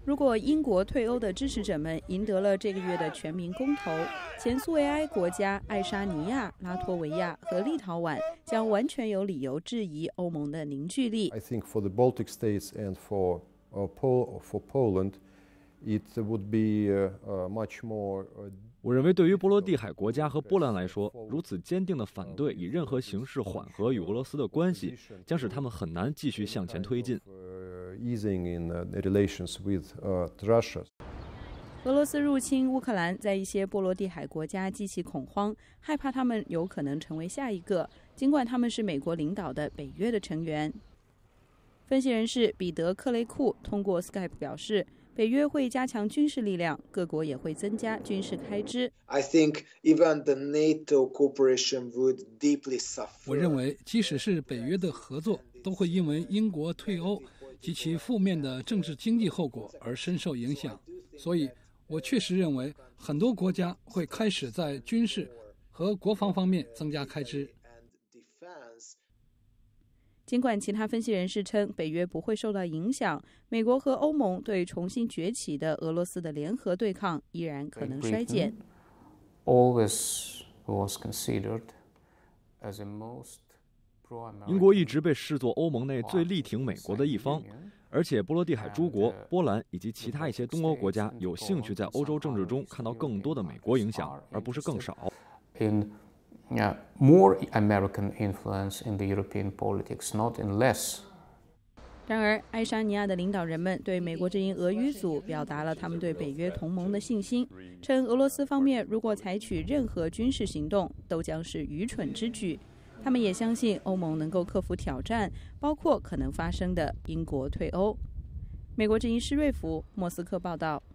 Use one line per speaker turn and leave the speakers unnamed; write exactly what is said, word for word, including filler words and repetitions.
如果英国退欧的支持者们赢得了这个月的全民公投，前苏维埃国家爱沙尼亚、拉脱维亚和立陶宛将完全有理由质疑欧盟的凝聚力。
I think for the Baltic states and for uh, Pol for Poland, it would be uh, uh, much more. Uh,
我认为，对于波罗的海国家和波兰来说，如此坚定的反对以任何形式缓和与俄罗斯的关系，将使他们很难继续向前推进。
俄罗斯入侵乌克兰，在一些波罗的海国家激起恐慌，害怕他们有可能成为下一个，尽管他们是美国领导的北约的成员。分析人士彼得·克雷库通过 Skype 表示，北约会加强军事力量，各国也会增加军事开支。
I think even the NATO cooperation would deeply suffer.
我认为，即使是北约的合作，都会因为英国退欧及其负面的政治经济后果而深受影响。所以，我确实认为很多国家会开始在军事和国防方面增加开支。
尽管其他分析人士称北约不会受到影响，美国和欧盟对重新崛起的俄罗斯的联合对抗依然可能衰减。
英国一直被视作欧盟内最力挺美国的一方，而且波罗的海诸国、波兰以及其他一些东欧国家有兴趣在欧洲政治中看到更多的美国影响，而不是更少。
Yeah, more American influence in the European politics, not in less.
然而，爱沙尼亚的领导人们对美国阵营俄语组表达了他们对北约同盟的信心，称俄罗斯方面如果采取任何军事行动，都将是愚蠢之举。他们也相信欧盟能够克服挑战，包括可能发生的英国退欧。美国之音施瑞福，莫斯科报道。